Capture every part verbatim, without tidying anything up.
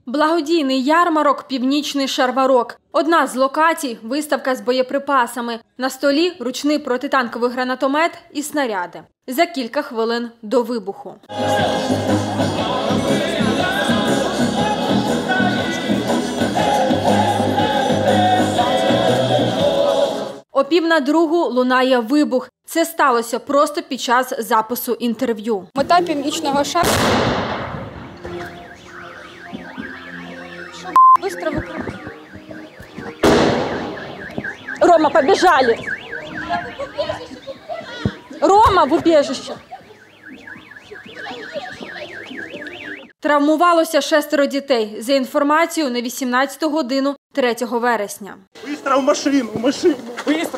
Благодійний ярмарок «Північний шарварок». Одна з локацій – виставка з боєприпасами. На столі – ручний протитанковий гранатомет і снаряди. За кілька хвилин до вибуху. О пів на другу лунає вибух. Це сталося просто під час запису інтерв'ю. Мета «Північного шарварку». Быстро выкрути. Рома, побежали! Рома, в убежище! Травмувалося шестеро дітей. За інформацією, на вісімнадцяту годину третього вересня. Быстро в машину, в машину, быстро!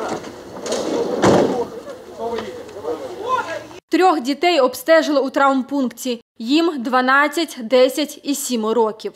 Трьох дітей обстежили у травмпункті. Їм дванадцять, десять і сім років.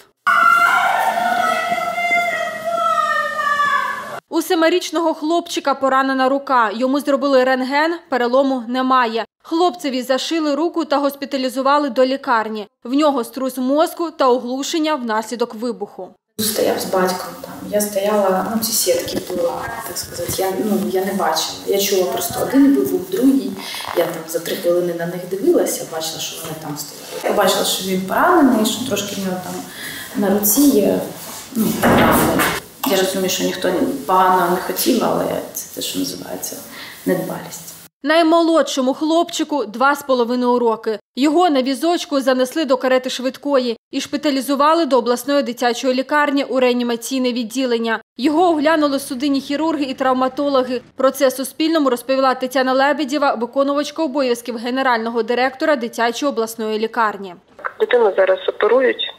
У семирічного хлопчика поранена рука. Йому зробили рентген, перелому немає. Хлопцеві зашили руку та госпіталізували до лікарні. В нього струс мозку та оглушення внаслідок вибуху. Стояв з батьком там. Я стояла, ну ці сітки була, так сказати, я, ну, я не бачила. Я чула просто один вибух, другий. Я там за три хвилини на них дивилася, бачила, що вони там стояли. Я бачила, що він поранений, що трошки в нього там на руці є, ну, травми. Я розумію, що ніхто погано не хотів, але це те, що називається недбалість. Наймолодшому хлопчику два з половиною роки. Його на візочку занесли до карети швидкої і шпиталізували до обласної дитячої лікарні у реанімаційне відділення. Його оглянули судинні хірурги і травматологи. Про це Суспільному розповіла Тетяна Лебедєва, виконувачка обов'язків генерального директора дитячої обласної лікарні. Дитину зараз оперують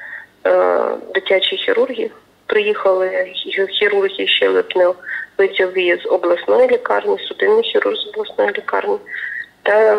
дитячі хірурги. Приїхали хірурги щелепно-лицьові з обласної лікарні, судинний хірург з обласної лікарні та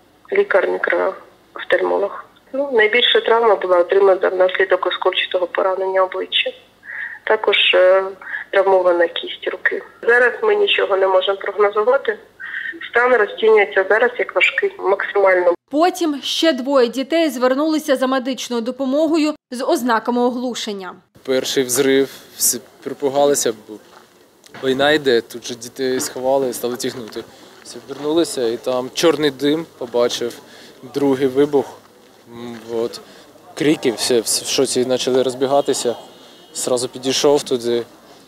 лікар-мікроофтальмолог. Ну, найбільша травма була отримана внаслідок оскольчатого поранення обличчя. Також е, травмована кість руки. Зараз ми нічого не можемо прогнозувати. Стан розцінюється зараз як важкий, максимально. Потім ще двоє дітей звернулися за медичною допомогою з ознаками оглушення. Перший взрив, всі припугалися, бо війна йде, тут же дітей сховали, стали тягнути. Всі вернулися і там чорний дим побачив, другий вибух, от, крики, всі в шоці почали розбігатися. Зразу підійшов туди,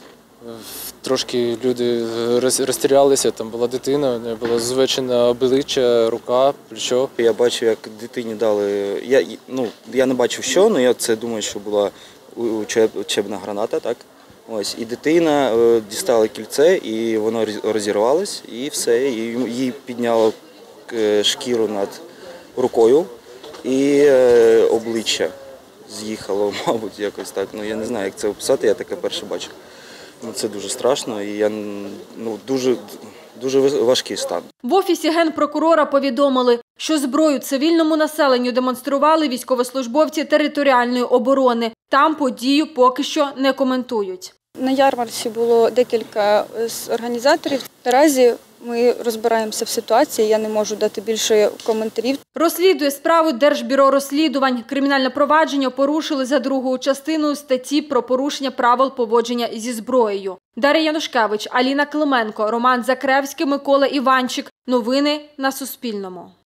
трошки люди розтірялися, там була дитина, у неї було звечене обличчя, рука, плечо. Я бачив, як дитині дали, я, ну, я не бачив що, але я це думаю, що була учебна граната, так? Ось, і дитина е, дістала кільце, і воно розірвалось, і все, і їй підняло е, шкіру над рукою, і е, обличчя з'їхало, мабуть, якось так. Ну, я не знаю, як це описати, я таке перше бачив. Ну, це дуже страшно, і я, ну, дуже, дуже важкий стан. В Офісі Генпрокурора повідомили, що зброю цивільному населенню демонстрували військовослужбовці територіальної оборони. Там подію поки що не коментують. На ярмарці було декілька організаторів. Наразі ми розбираємося в ситуації, я не можу дати більше коментарів. Розслідує справу Держбюро розслідувань. Кримінальне провадження порушили за другою частиною статті про порушення правил поводження зі зброєю. Дар'я Янушкевич, Аліна Клименко, Роман Закревський, Микола Іванчик. Новини на Суспільному.